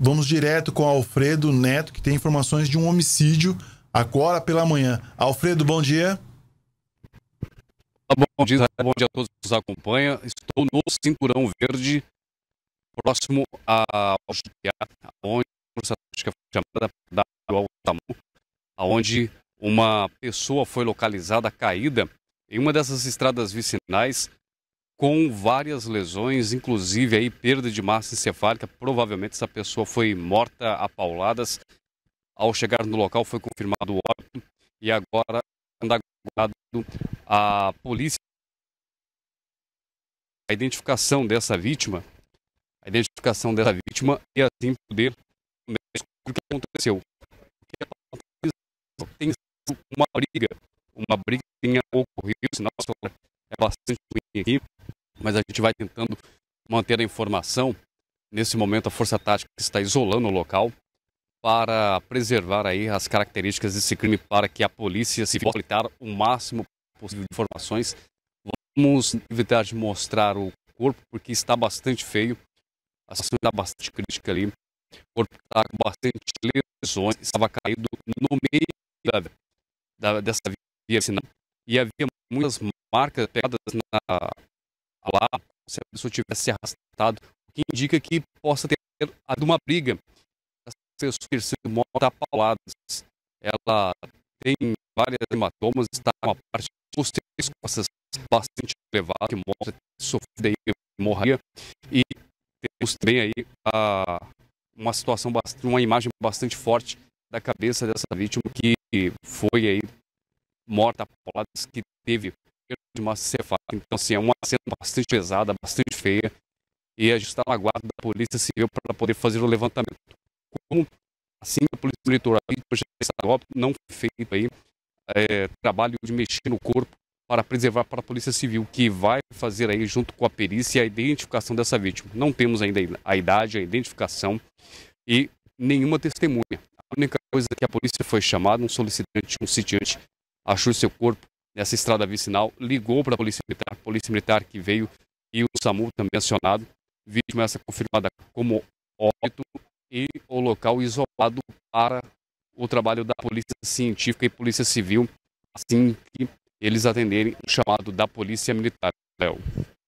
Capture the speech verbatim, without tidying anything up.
vamos direto com o Alfredo Neto, que tem informações de um homicídio agora pela manhã. Alfredo, bom dia. Bom dia, bom dia a todos que nos acompanham. Estou no Cinturão Verde, próximo ao onde a força tática foi chamada da SAMU, onde uma pessoa foi localizada caída em uma dessas estradas vicinais com várias lesões, inclusive aí perda de massa encefálica. Provavelmente essa pessoa foi morta a pauladas. Ao chegar no local foi confirmado o óbito e agora anda aguardado a polícia. A identificação dessa vítima, a identificação dessa vítima e assim poder descobrir o que aconteceu. Tem uma briga, uma briga que tenha ocorrido, senão a história é bastante ruim aqui, mas a gente vai tentando manter a informação. Nesse momento a Força Tática está isolando o local para preservar aí as características desse crime, para que a polícia se facilitar o máximo possível de informações. Vamos evitar de mostrar o corpo porque está bastante feio, a situação está bastante crítica ali, o corpo está com bastante lesões, estava caído no meio da, da, dessa via vicinal e havia muitas marcas pegadas na, lá, se a pessoa tivesse arrastado, o que indica que possa ter havido uma briga. As pessoas ter sido mortas a pauladas. Ela tem várias hematomas, está uma parte das costas bastante elevada, que mostra que sofreu daí hemorragia, e temos também aí a, uma situação, uma imagem bastante forte da cabeça dessa vítima que foi aí morta a pauladas, que teve perda de massa encefálica. Então, assim, é uma cena bastante pesada, bastante feia, e a gente está na guarda da Polícia Civil para poder fazer o levantamento. Como assim a Polícia Militar não foi feito aí é, trabalho de mexer no corpo para preservar para a Polícia Civil, que vai fazer aí junto com a perícia a identificação dessa vítima. Não temos ainda a idade, a identificação e nenhuma testemunha. A única coisa é que a polícia foi chamada, um solicitante, um sitiante, achou seu corpo nessa estrada vicinal, ligou para a Polícia Militar, a Polícia Militar que veio e o SAMU também acionado, vítima essa confirmada como óbito e o local isolado para o trabalho da Polícia Científica e Polícia Civil, assim que eles atenderem o chamado da Polícia Militar. Léo.